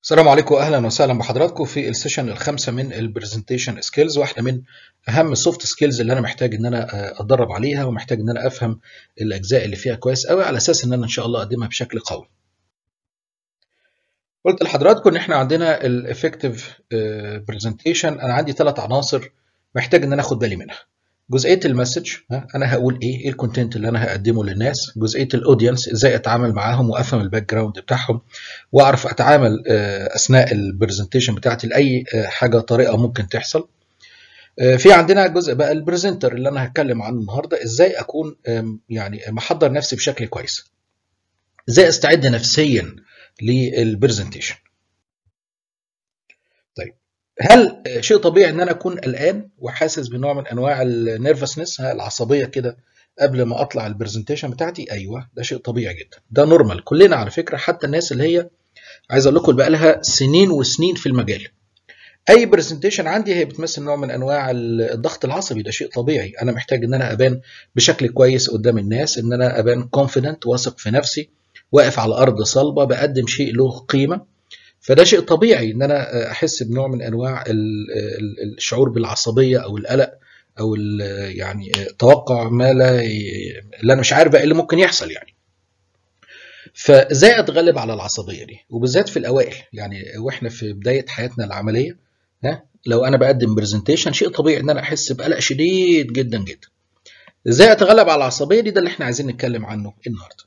السلام عليكم واهلا وسهلا بحضراتكم في السيشن الخامسه من البرزنتيشن سكيلز، واحده من اهم السوفت سكيلز اللي انا محتاج ان انا اتدرب عليها، ومحتاج ان انا افهم الاجزاء اللي فيها كويس قوي على اساس ان انا ان شاء الله اقدمها بشكل قوي. قلت لحضراتكم ان احنا عندنا الافكتيف برزنتيشن، انا عندي 3 عناصر محتاج ان انا اخد بالي منها. جزئيه المسج، انا هقول ايه الكونتنت اللي انا هقدمه للناس. جزئيه الاودينس، ازاي اتعامل معاهم وافهم الباك جراوند بتاعهم واعرف اتعامل اثناء البرزنتيشن بتاعتي لاي حاجه طريقه ممكن تحصل. في عندنا جزء بقى البرزنتر اللي انا هتكلم عنه النهارده، ازاي اكون يعني محضر نفسي بشكل كويس، ازاي استعد نفسيا للبرزنتيشن. طيب، هل شيء طبيعي ان انا اكون قلقان وحاسس بنوع من انواع النيرفسنس، العصبيه كده قبل ما اطلع البرزنتيشن بتاعتي؟ ايوه، ده شيء طبيعي جدا، ده نورمال، كلنا على فكره، حتى الناس اللي هي عايز اقول لكم بقى لها سنين وسنين في المجال. اي برزنتيشن عندي هي بتمثل نوع من انواع الضغط العصبي، ده شيء طبيعي. انا محتاج ان انا ابان بشكل كويس قدام الناس، ان انا ابان كونفيدنت، واثق في نفسي، واقف على ارض صلبه، بقدم شيء له قيمه. فده شيء طبيعي ان انا احس بنوع من انواع الشعور بالعصبيه او القلق او يعني توقع ما لا اللي انا مش عارف بقى ايه اللي ممكن يحصل يعني. فازاي اتغلب على العصبيه دي، وبالذات في الاوائل يعني واحنا في بدايه حياتنا العمليه؟ لو انا بقدم برزنتيشن، شيء طبيعي ان انا احس بقلق شديد جدا جدا. ازاي اتغلب على العصبيه دي؟ ده اللي احنا عايزين نتكلم عنه النهارده.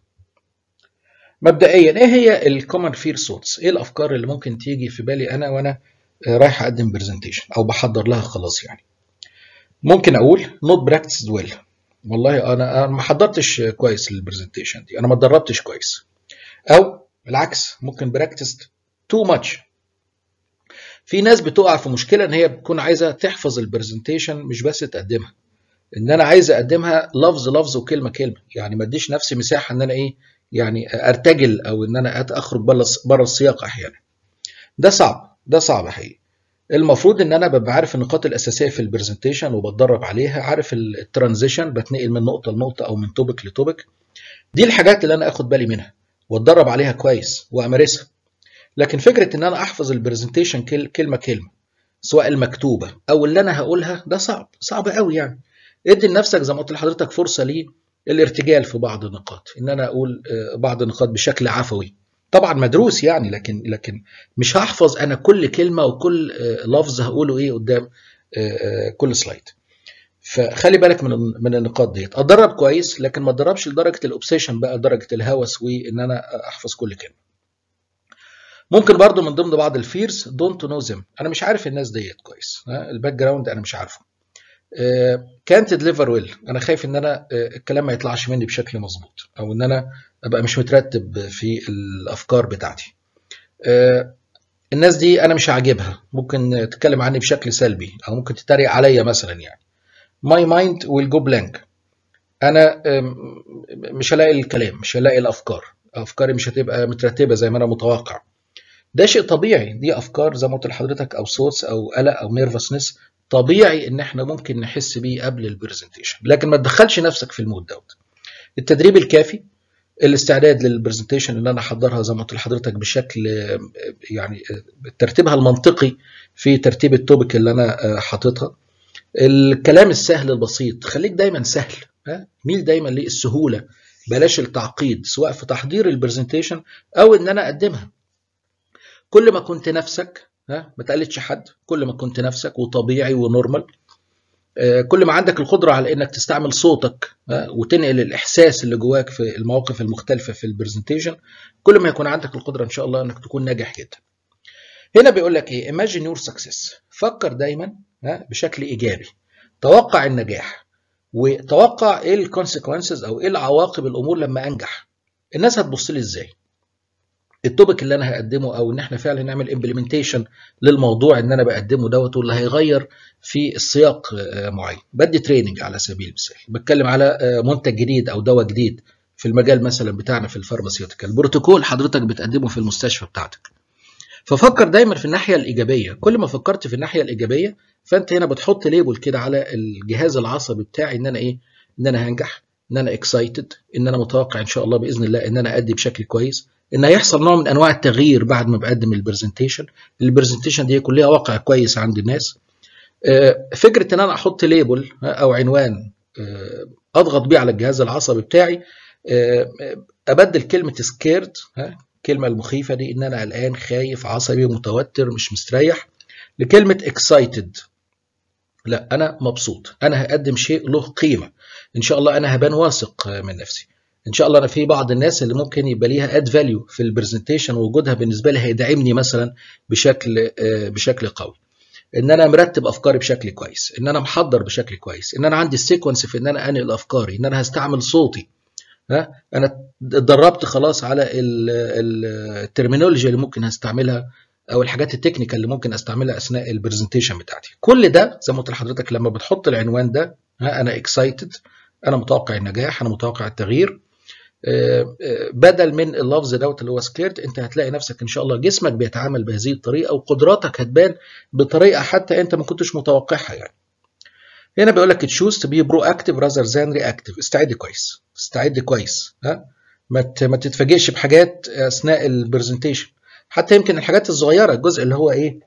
مبدئيا، ايه هي الكومن فير ثوتس؟ ايه الافكار اللي ممكن تيجي في بالي انا وانا رايح اقدم برزنتيشن او بحضر لها خلاص يعني؟ ممكن اقول not practiced well، والله انا ما حضرتش كويس للبرزنتيشن دي، انا ما اتدربتش كويس. او العكس، ممكن practiced too much. في ناس بتقع في مشكله ان هي بتكون عايزه تحفظ البرزنتيشن مش بس تقدمها، ان انا عايز اقدمها لفظ لفظ وكلمه كلمه، يعني ما اديش نفسي مساحه ان انا ايه يعني ارتجل او ان انا اخرج بره السياق احيانا. ده صعب، ده صعب حقيقي. المفروض ان انا ببقى عارف النقاط الاساسيه في البرزنتيشن وبتدرب عليها، عارف الترانزيشن، بتنقل من نقطه لنقطه او من توبك لتوبك. دي الحاجات اللي انا اخد بالي منها واتدرب عليها كويس وامارسها. لكن فكره ان انا احفظ البرزنتيشن كلمه كلمه، سواء المكتوبه او اللي انا هقولها، ده صعب، صعب قوي يعني. ادي لنفسك زي ما قلت لحضرتك فرصه للارتجال في بعض النقاط، ان انا اقول بعض النقاط بشكل عفوي، طبعا مدروس يعني، لكن مش هحفظ انا كل كلمه وكل لفظ هقوله ايه قدام كل سلايد. فخلي بالك من النقاط ديت. اتدرب كويس، لكن ما اتدربش لدرجه الاوبسيشن بقى، درجه الهوس وان انا احفظ كل كلمه. ممكن برضو من ضمن بعض الفيرز دونت نو ذم، انا مش عارف الناس ديت كويس، الباك جراوند انا مش عارفه. كانت ديليفر ويل، انا خايف ان انا الكلام ما يطلعش مني بشكل مظبوط، او ان انا ابقى مش مترتب في الافكار بتاعتي. الناس دي انا مش عاجبها، ممكن تتكلم عني بشكل سلبي او ممكن تتريق عليا مثلا يعني. my mind will go blank، انا مش هلاقي الكلام، مش هلاقي الافكار، افكاري مش هتبقى مترتبه زي ما انا متوقع. ده شيء طبيعي، دي افكار زي ما قلت لحضرتك، او صوت او قلق او نيرفسنس، طبيعي ان احنا ممكن نحس بيه قبل البرزنتيشن، لكن ما تدخلش نفسك في المود دوت. التدريب الكافي، الاستعداد للبرزنتيشن اللي انا احضرها زي ما قلت لحضرتك بشكل يعني ترتيبها المنطقي في ترتيب التوبك اللي انا حاططها. الكلام السهل البسيط، خليك دايما سهل، ميل دايما للسهوله، بلاش التعقيد، سواء في تحضير البرزنتيشن او ان انا اقدمها. كل ما كنت نفسك، ما تقلدش حد، كل ما كنت نفسك وطبيعي ونورمال، كل ما عندك القدرة على انك تستعمل صوتك وتنقل الاحساس اللي جواك في المواقف المختلفة في البرزنتيشن، كل ما يكون عندك القدرة ان شاء الله انك تكون ناجح جدا. هنا بيقول لك ايه؟ imagine your success، فكر دايما بشكل ايجابي، توقع النجاح، وتوقع ايه الكونسيكونسز او ايه العواقب الامور لما انجح. الناس هتبص لي ازاي؟ التوبك اللي انا هقدمه، او ان احنا فعلا نعمل امبلمنتيشن للموضوع ان انا بقدمه دوت، واللي هيغير في السياق معين. بدي تريننج على سبيل المثال، بتكلم على منتج جديد او دواء جديد في المجال مثلا بتاعنا في الفارماسيوتيكال، بروتوكول حضرتك بتقدمه في المستشفى بتاعتك. ففكر دايما في الناحيه الايجابيه، كل ما فكرت في الناحيه الايجابيه فانت هنا بتحط ليبل كده على الجهاز العصبي بتاعي، ان انا ايه؟ ان انا هنجح، ان انا اكسايتد، ان انا متوقع ان شاء الله باذن الله ان انا ادي بشكل كويس، ان هيحصل نوع من انواع التغيير بعد ما بقدم البرزنتيشن. البرزنتيشن دي يكون ليها واقع كويس عند الناس. فكره ان انا احط ليبل او عنوان اضغط بيه على الجهاز العصبي بتاعي، ابدل كلمه سكيرد، الكلمه المخيفه دي ان انا قلقان خايف عصبي متوتر مش مستريح، لكلمه اكسايتد، لا انا مبسوط، انا هقدم شيء له قيمه، ان شاء الله انا هبان واثق من نفسي، ان شاء الله انا في بعض الناس اللي ممكن يبقى ليها اد فاليو في البرزنتيشن، ووجودها بالنسبه لي هيدعمني مثلا بشكل قوي، ان انا مرتب افكاري بشكل كويس، ان انا محضر بشكل كويس، ان انا عندي السيكونس في ان انا انقل افكاري، ان انا هستعمل صوتي، انا اتدربت خلاص على الترمينولوجي اللي ممكن هستعملها او الحاجات التكنيكال اللي ممكن استعملها اثناء البرزنتيشن بتاعتي. كل ده زي ما قلت لحضرتك لما بتحط العنوان ده، انا اكسايتد، انا متوقع النجاح، انا متوقع التغيير، بدل من اللفظ دوت اللي هو سكيرد، انت هتلاقي نفسك ان شاء الله جسمك بيتعامل بهذه الطريقه، وقدراتك هتبان بطريقه حتى انت ما كنتش متوقعها يعني. هنا بيقول لك تشوز تو بي برو اكتيف راذر ذان رياكتيف، استعد كويس، استعد كويس، ما تتفاجئش بحاجات اثناء البرزنتيشن، حتى يمكن الحاجات الصغيره، الجزء اللي هو ايه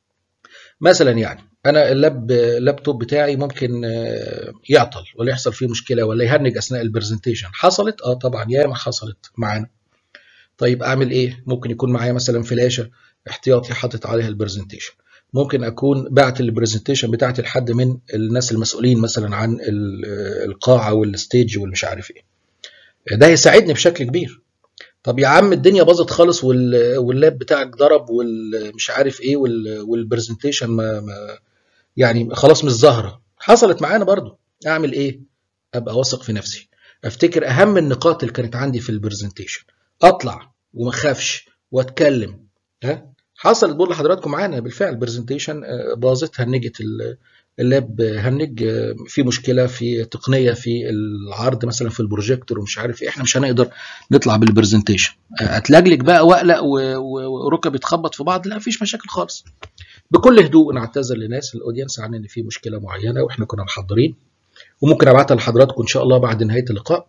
مثلا، يعني انا اللابتوب بتاعي ممكن يعطل ولا يحصل فيه مشكله ولا يهنج اثناء البرزنتيشن. حصلت طبعا ياما حصلت معانا. طيب اعمل ايه؟ ممكن يكون معايا مثلا فلاشه احتياطي حاطط عليها البرزنتيشن، ممكن اكون بعت البرزنتيشن بتاعتي لحد من الناس المسؤولين مثلا عن القاعه والستيج والمش عارف ايه، ده هيساعدني بشكل كبير. طب يا عم الدنيا باظت خالص واللاب بتاعك ضرب والمش عارف ايه والبرزنتيشن ما يعني خلاص مش ظاهره، حصلت معانا برضو، اعمل ايه؟ ابقى واثق في نفسي، افتكر اهم النقاط اللي كانت عندي في البرزنتيشن، اطلع وما اخافش واتكلم. حصلت بقول لحضراتكم معانا بالفعل برزنتيشن باظت، هنجت اللاب، هنج في مشكله في تقنيه في العرض مثلا في البروجيكتور ومش عارف ايه، احنا مش هنقدر نطلع بالبرزنتيشن، اتلجلج بقى واقلق وركبي تخبط في بعض، لا مفيش مشاكل خالص، بكل هدوء نعتذر لناس الاودينس عن ان في مشكله معينه واحنا كنا محضرين، وممكن ابعتها لحضراتكم ان شاء الله بعد نهايه اللقاء.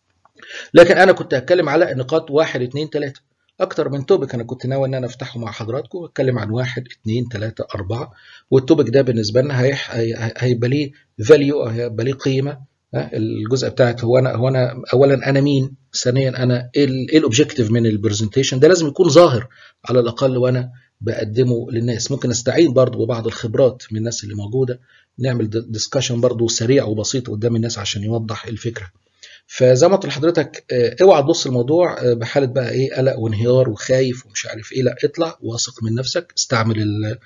لكن انا كنت هتكلم على نقاط 1 2 3، اكتر من توبك انا كنت ناوي ان انا افتحه مع حضراتكم واتكلم عن 1 2 3 4، والتوبك ده بالنسبه لنا هيبقى ليه فاليو، هيبقى ليه قيمه. الجزء بتاعت هو انا اولا انا مين، ثانيا انا ايه الاوبجيكتيف من البرزنتيشن، ده لازم يكون ظاهر على الاقل وانا بقدمه للناس. ممكن استعين برضو ببعض الخبرات من الناس اللي موجوده، نعمل ديسكشن برضو سريع وبسيط قدام الناس عشان يوضح الفكره. فزي ما قلت لحضرتك اوعى تبص الموضوع بحاله بقى ايه قلق وانهيار وخايف ومش عارف ايه، لا اطلع واثق من نفسك، استعمل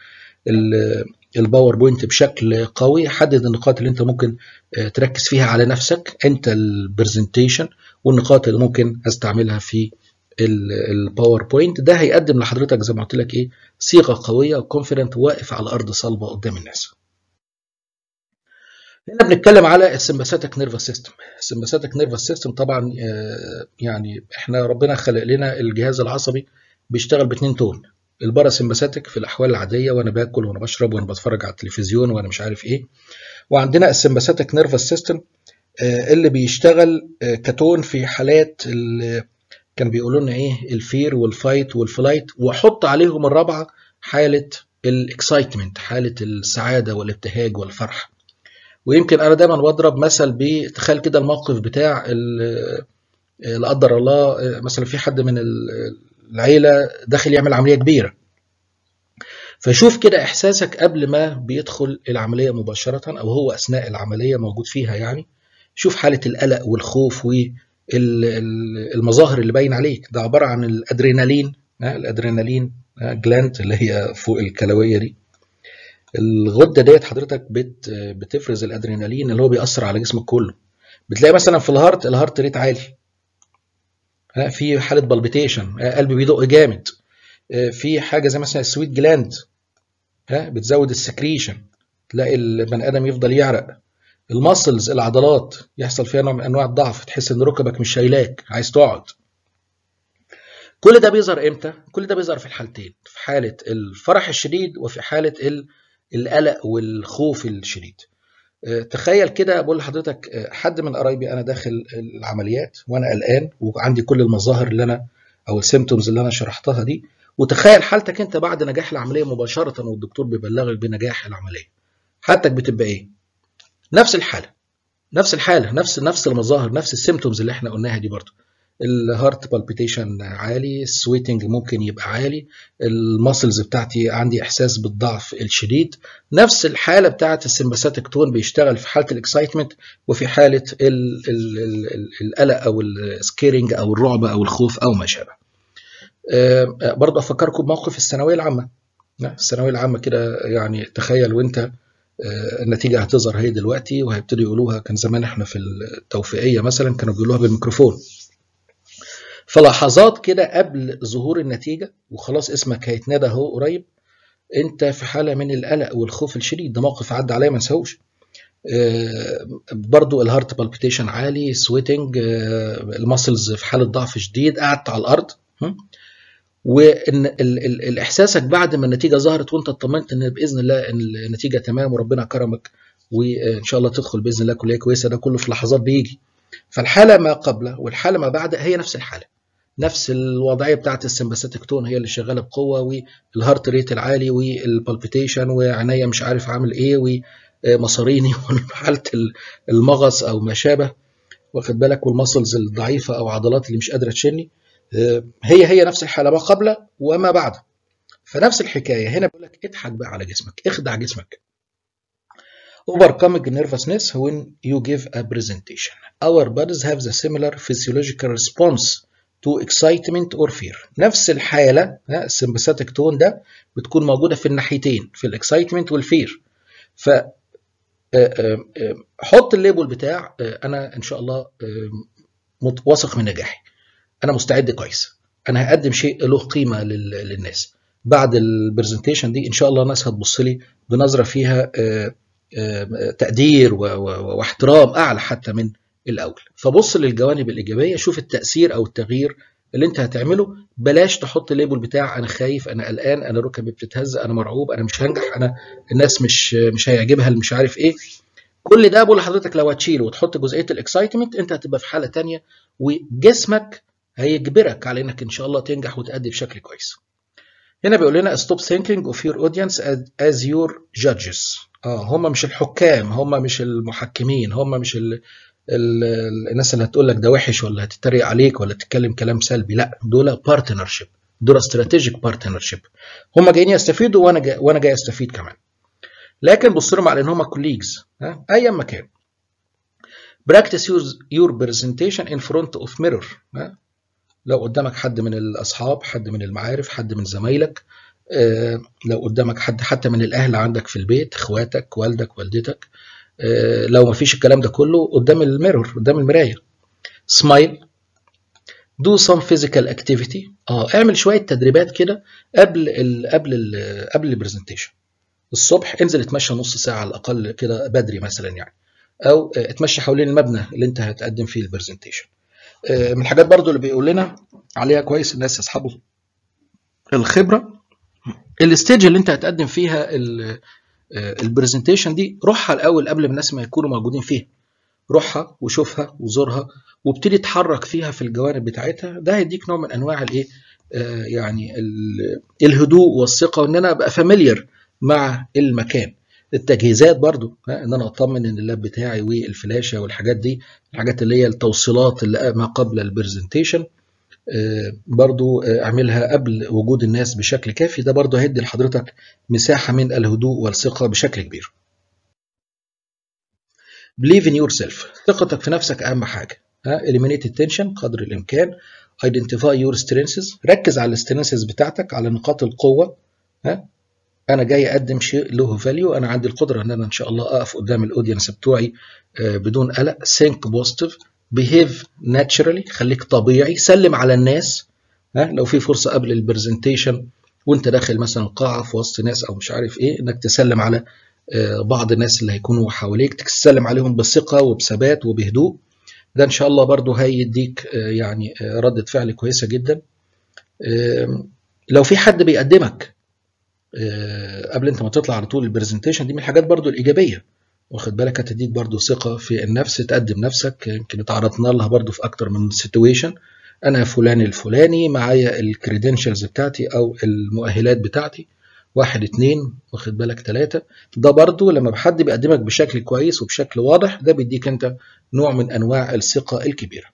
الباوربوينت بشكل قوي، حدد النقاط اللي انت ممكن تركز فيها على نفسك انت البرزنتيشن، والنقاط اللي ممكن استعملها في الباوربوينت، ده هيقدم لحضرتك زي ما قلت لك ايه صيغه قويه وكونفيدنت واقف على ارض صلبه قدام الناس. هنا بنتكلم على السمباثيك نيرفس سيستم. السمباثيك نيرفس سيستم طبعا يعني احنا ربنا خلق لنا الجهاز العصبي بيشتغل باتنين تون، الباراسمباثيك في الاحوال العاديه وانا باكل وانا بشرب وانا بتفرج على التلفزيون وانا مش عارف ايه، وعندنا السمباثيك نيرفس سيستم اللي بيشتغل كتون في حالات كان بيقولوا لنا ايه الفير والفايت والفلايت، واحط عليهم الرابعه حاله الاكسايتمنت، حاله السعاده والابتهاج والفرح. ويمكن انا دايما بضرب مثل بتخيل كده الموقف بتاع لا قدر الله مثلا في حد من العيله داخل يعمل عمليه كبيره، فشوف كده احساسك قبل ما بيدخل العمليه مباشره او هو اثناء العمليه موجود فيها، يعني شوف حاله القلق والخوف والمظاهر اللي باين عليك، ده عباره عن الادرينالين، الادرينالين جلاند اللي هي فوق الكلويه دي، الغده ديت حضرتك بتفرز الادرينالين اللي هو بيأثر على جسمك كله. بتلاقي مثلا في الهارت ريت عالي، في حاله بالبيتيشن، قلبي بيدق جامد، في حاجه زي مثلا السويت جلاند بتزود السكريشن، تلاقي البني ادم يفضل يعرق، الماسلز العضلات يحصل فيها نوع من انواع الضعف، تحس ان ركبك مش شايلاك عايز تقعد. كل ده بيظهر امتى؟ كل ده بيظهر في الحالتين، في حاله الفرح الشديد وفي حاله القلق والخوف الشديد. تخيل كده بقول لحضرتك حد من قرايبي انا داخل العمليات وانا قلقان وعندي كل المظاهر اللي انا او السيمتومز اللي انا شرحتها دي، وتخيل حالتك انت بعد نجاح العمليه مباشره والدكتور بيبلغك بنجاح العمليه، حالتك بتبقى ايه؟ نفس الحاله، نفس المظاهر، نفس السيمتومز اللي احنا قلناها دي برضه. الهارت بالبيتيشن عالي، السويتنج ممكن يبقى عالي، الماسلز بتاعتي عندي احساس بالضعف الشديد، نفس الحاله بتاعت السمباثيك تون بيشتغل في حاله الاكسايتمنت وفي حاله القلق او السكيرنج او الرعب او الخوف او ما شابه. برضه افكركم بموقف الثانويه العامه. الثانويه العامه كده، يعني تخيل وانت النتيجه هتظهر هي دلوقتي وهيبتدوا يقولوها. كان زمان احنا في التوفيقيه مثلا كانوا بيقولوها بالميكروفون. فلحظات كده قبل ظهور النتيجه وخلاص اسمك هيتنادى اهو قريب، انت في حاله من القلق والخوف الشديد. ده موقف عدى عليا ما انساهوش. برضو الهارت بالبيتيشن عالي، سويتنج، الماسلز في حاله ضعف شديد، قعدت على الارض. وان احساسك بعد ما النتيجه ظهرت وانت اطمنت ان باذن الله النتيجه تمام وربنا كرمك وان شاء الله تدخل باذن الله كليه كويسه، ده كله في لحظات بيجي. فالحاله ما قبل والحاله ما بعد هي نفس الحاله، نفس الوضعيه بتاعت السمباثيك تون هي اللي شغاله بقوه، والهارت ريت العالي والبالبيتيشن وعناية مش عارف عامل ايه ومصاريني وحاله المغص او ما شابه، واخد بالك، والمسلز الضعيفه او عضلات اللي مش قادره تشيلني. هي نفس الحاله ما قبل وما بعد. فنفس الحكايه هنا بيقول لك اضحك بقى على جسمك، اخدع جسمك. Overcoming nervousness when you give a presentation. Our bodies have the similar physiological response to excitement or fear. نفس الحاله السمباثيك تون ده بتكون موجوده في الناحيتين، في الاكسايتمنت والفير. ف حط الليبل بتاع انا ان شاء الله واثق من نجاحي، انا مستعد كويس، انا هقدم شيء له قيمه للناس. بعد البرزنتيشن دي ان شاء الله الناس هتبص لي بنظره فيها تقدير واحترام اعلى حتى من الاول. فبص للجوانب الايجابيه، شوف التاثير او التغيير اللي انت هتعمله. بلاش تحط ليبل بتاع انا خايف، انا قلقان، انا ركبي بتتهز، انا مرعوب، انا مش هنجح، انا الناس مش هيعجبها مش عارف ايه. كل ده بقول لحضرتك لو هتشيله وتحط جزئيه الاكسايتمنت انت هتبقى في حاله ثانيه، وجسمك هيجبرك على انك ان شاء الله تنجح وتأدي بشكل كويس. هنا بيقول لنا stop thinking of your audience as your judges. هم مش الحكام، هم مش المحكمين، هم مش الناس اللي هتقول لك ده وحش ولا هتتريق عليك ولا تتكلم كلام سلبي. لا، دول بارتنرشيب، دول استراتيجيك بارتنرشيب. هم جايين يستفيدوا وانا جاي استفيد كمان. لكن بص لهم على ان هم كوليجز ايا ما كان. Practice your presentation in front of mirror. لو قدامك حد من الأصحاب، حد من المعارف، حد من زمايلك، لو قدامك حد حتى من الأهل عندك في البيت، إخواتك، والدك، والدتك، لو ما فيش الكلام ده كله قدام الميرور، قدام المراية. Smile. Do some physical activity. اعمل شوية تدريبات كده قبل البرزنتيشن. الصبح انزل اتمشى نص ساعة على الأقل كده بدري مثلا يعني، أو اتمشى حوالين المبنى اللي انت هتقدم فيه البرزنتيشن. من الحاجات برضو اللي بيقول لنا عليها كويس الناس اصحابه الخبره، الستيج اللي انت هتقدم فيها البرزنتيشن دي روحها الاول قبل ما الناس ما يكونوا موجودين فيها. روحها وشوفها وزورها وابتدي تحرك فيها في الجوانب بتاعتها. ده هيديك نوع من انواع الايه، يعني الهدوء والثقه، وان انا ابقى فاميليار مع المكان. التجهيزات برضو، ان انا اطمن ان اللاب بتاعي والفلاشه والحاجات دي، الحاجات اللي هي التوصيلات اللي ما قبل البرزنتيشن، برضو اعملها قبل وجود الناس بشكل كافي. ده برضو هيدي لحضرتك مساحه من الهدوء والثقه بشكل كبير. Believe in yourself. ثقتك في نفسك اهم حاجه. eliminate التنشن قدر الامكان. identify your strengths. ركز على السترينثز بتاعتك، على نقاط القوه. انا جاي اقدم شيء له فاليو، انا عندي القدره ان انا ان شاء الله اقف قدام الاودينس بتوعي بدون قلق. think positive. behave naturally. خليك طبيعي. سلم على الناس. لو في فرصه قبل البرزنتيشن وانت داخل مثلا قاعه في وسط ناس او مش عارف ايه، انك تسلم على بعض الناس اللي هيكونوا حواليك، تسلم عليهم بثقه وبثبات وبهدوء. ده ان شاء الله برضو هيديك يعني ردة فعل كويسه جدا. لو في حد بيقدمك قبل انت ما تطلع على طول البرزنتيشن، دي من الحاجات برضو الايجابيه، واخد بالك، هتديك برضو ثقه في النفس، تقدم نفسك. يمكن اتعرضنا لها برضو في اكتر من سيتويشن، انا فلان الفلاني، معايا الكريدنشالز بتاعتي او المؤهلات بتاعتي، 1 2 واخد بالك 3. ده برضو لما حد بيقدمك بشكل كويس وبشكل واضح، ده بيديك انت نوع من انواع الثقة الكبيرة.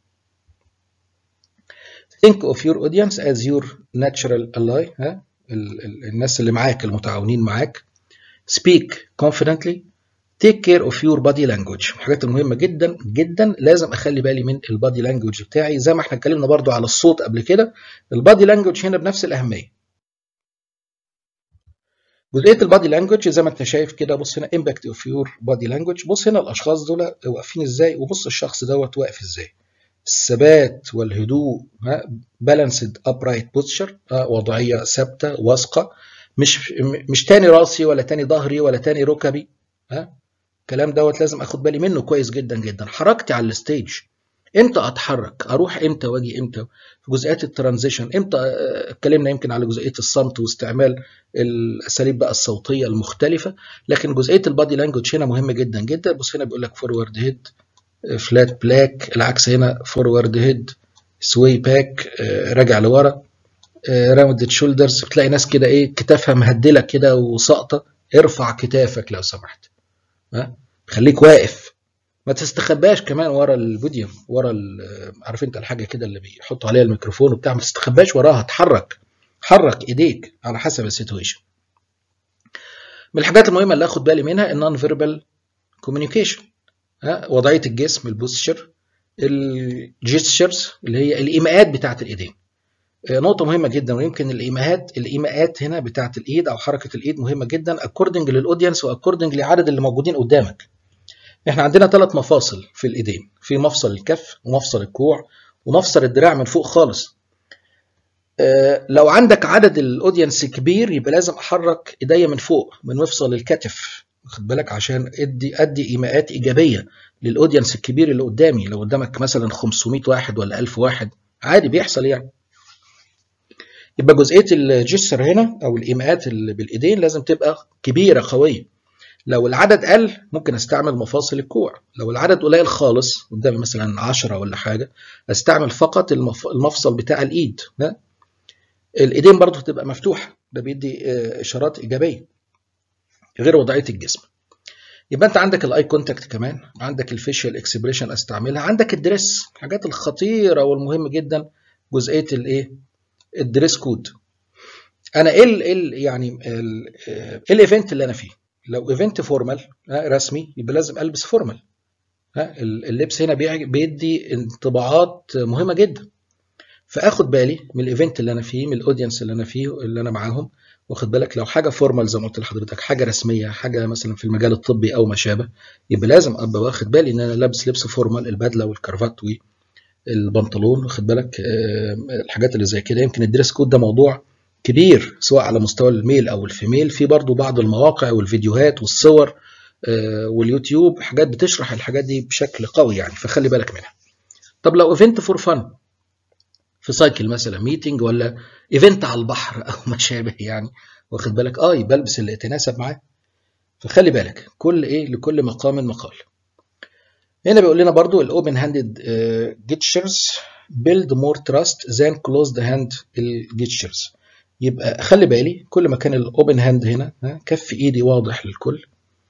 Think of your audience as your natural ally. الناس اللي معاك، المتعاونين معاك. Speak confidently. Take care of your body language. الحاجات المهمة جدا جدا، لازم اخلي بالي من البادي لانجوج بتاعي. زي ما احنا اتكلمنا برضو على الصوت قبل كده، البادي لانجوج هنا بنفس الأهمية. جزئيه البادي لانجوج زي ما انت شايف كده، بص هنا امباكت اوف يور بادي لانجوج. بص هنا الاشخاص دول واقفين ازاي، وبص الشخص دوت واقف ازاي. الثبات والهدوء، بالانسد ابرايت بوستشر، وضعيه ثابته واثقه، مش تاني راسي ولا تاني ظهري ولا تاني ركبي. الكلام دوت لازم اخد بالي منه كويس جدا جدا. حركتي على الستيج، امتى اتحرك، اروح امتى واجي امتى. في جزئيات الترانزيشن امتى، اتكلمنا يمكن على جزئيه الصمت واستعمال الاساليب بقى الصوتيه المختلفه. لكن جزئيه البادي لانجوج هنا مهمه جدا جدا. بص هنا بيقول لك فورورد هيد، فلات بلاك، العكس هنا فورورد هيد، سوي باك، راجع لورا، راوندد شولدرز. بتلاقي ناس كده ايه كتافها مهدله كده وساقطه، ارفع كتافك لو سمحت، خليك واقف، ما تستخباش كمان ورا البوديوم، ورا عارف انت الحاجه كده اللي بيحطوا عليها الميكروفون وبتاع، ما تستخباش وراها، اتحرك، حرك ايديك على حسب السيتويشن. من الحاجات المهمه اللي اخد بالي منها النون فيربال كوميونيكيشن، وضعيه الجسم، البوستشر، الجيستشرز اللي هي الايماءات بتاعت الايدين. نقطه مهمه جدا، ويمكن الايماءات هنا بتاعت الايد او حركه الايد مهمه جدا اكوردنج للاودينس واكوردنج لعدد اللي موجودين قدامك. احنا عندنا 3 مفاصل في الايدين، في مفصل الكف ومفصل الكوع ومفصل الدراع من فوق خالص. لو عندك عدد الاودينس كبير، يبقى لازم احرك ايديا من فوق من مفصل الكتف، واخد بالك، عشان ادي ايماءات ايجابيه للاودينس الكبير اللي قدامي. لو قدامك مثلا 500 واحد ولا 1000 واحد، عادي بيحصل يعني. يبقى جزئيه الجسر هنا او الايماءات اللي بالايدين لازم تبقى كبيره قويه. لو العدد قل ممكن استعمل مفاصل الكوع. لو العدد قليل خالص، قدامي مثلا 10 ولا حاجه، استعمل فقط المفصل بتاع الايد. الايدين برضو هتبقى مفتوحه، ده بيدي اشارات ايجابيه غير وضعيه الجسم. يبقى انت عندك الاي كونتاكت، كمان عندك الفيشيال اكسبريشن استعملها، عندك الدريس، الحاجات الخطيره والمهمه جدا جزئيه الايه، الدريس كود. انا يعني ايه الايفنت اللي انا فيه. لو ايفنت فورمال رسمي، يبقى لازم البس فورمال. اللبس هنا بيدي انطباعات مهمه جدا، فاخد بالي من الايفنت اللي انا فيه، من الاودينس اللي انا فيه، اللي انا معاهم، واخد بالك. لو حاجه فورمال زي ما قلت لحضرتك، حاجه رسميه، حاجه مثلا في المجال الطبي او ما شابه، يبقى لازم ابقى واخد بالي ان انا لابس لبس فورمال، البدله والكرافات والبنطلون، واخد بالك. الحاجات اللي زي كده. يمكن الدريس كود ده موضوع كبير، سواء على مستوى الميل او الفيميل. في برضو بعض المواقع والفيديوهات والصور واليوتيوب حاجات بتشرح الحاجات دي بشكل قوي يعني، فخلي بالك منها. طب لو ايفنت فور فن، في سايكل مثلا، ميتنج ولا ايفنت على البحر او ما شابه يعني، واخد بالك، يبقى البس اللي يتناسب معاه. فخلي بالك، لكل مقام مقال. هنا بيقول لنا برضو الاوبن هاندد جيتشرز build more trust than closed hand الجيتشرز. يبقى خلي بالي، كل ما كان الاوبن هاند هنا، كف ايدي واضح للكل،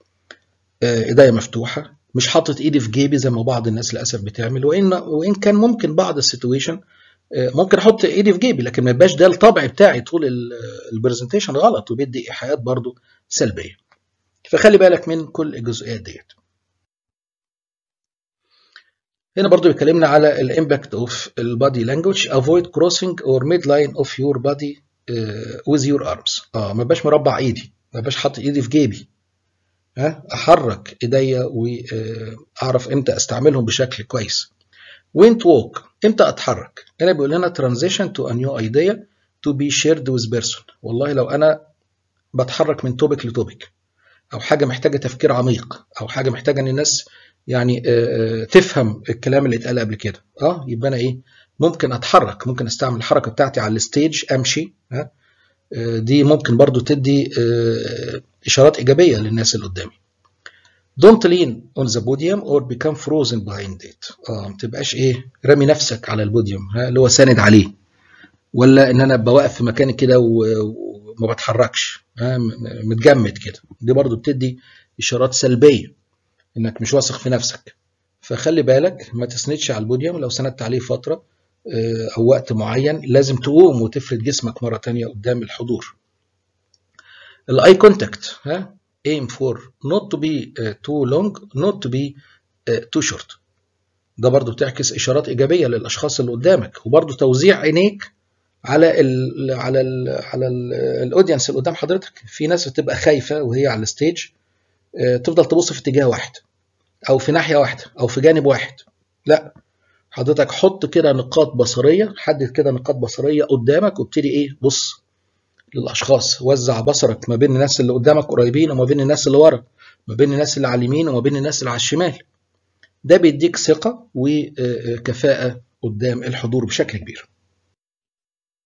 ايديا مفتوحه، مش حاطط ايدي في جيبي زي ما بعض الناس للاسف بتعمل. وان كان ممكن بعض السيتويشن ممكن احط ايدي في جيبي، لكن ما يبقاش ده الطبع بتاعي طول البرزنتيشن، غلط وبيدي ايحاءات برضو سلبيه. فخلي بالك من كل الجزئيات ديت. هنا برضو بيكلمنا على الامباكت اوف البادي لانجوج. avoid crossing or midline of your body with your arms. ما بقاش مربع ايدي، ما بقاش حاطط ايدي في جيبي. احرك ايديا واعرف امتى استعملهم بشكل كويس. when to walk، امتى اتحرك. هنا بيقول لنا transition to a new idea to be shared with person. والله لو انا بتحرك من توبك لتوبك، او حاجه محتاجه تفكير عميق، او حاجه محتاجه ان الناس يعني تفهم الكلام اللي اتقال قبل كده، يبقى انا ممكن اتحرك، ممكن استعمل الحركه بتاعتي على الستيج، امشي. دي ممكن برضو تدي اشارات ايجابيه للناس اللي قدامي. Don't lean on the podium or become frozen behind it. ما تبقاش ايه رامي نفسك على البوديوم، اللي هو ساند عليه، ولا ان انا ابقى واقف في مكاني كده وما بتحركش، متجمد كده. دي برضو بتدي اشارات سلبيه انك مش واثق في نفسك. فخلي بالك ما تسندش على البوديوم. لو سندت عليه فتره او وقت معين لازم تقوم وتفرد جسمك مره تانية قدام الحضور. الاي كونتاكت، aim for not to be too long not to be too short. ده برضو بتعكس اشارات ايجابيه للاشخاص اللي قدامك. وبرضو توزيع عينيك على الاودينس اللي قدام حضرتك. في ناس بتبقى خايفه وهي على الستيج تفضل تبص في اتجاه واحد او في ناحيه واحده او في جانب واحد. لا، حضرتك حط كده نقاط بصريه، حدد كده نقاط بصريه قدامك وابتدي ايه بص للاشخاص. وزع بصرك ما بين الناس اللي قدامك قريبين وما بين الناس اللي ورا، ما بين الناس اللي على اليمين وما بين الناس اللي على الشمال. ده بيديك ثقه وكفاءه قدام الحضور بشكل كبير.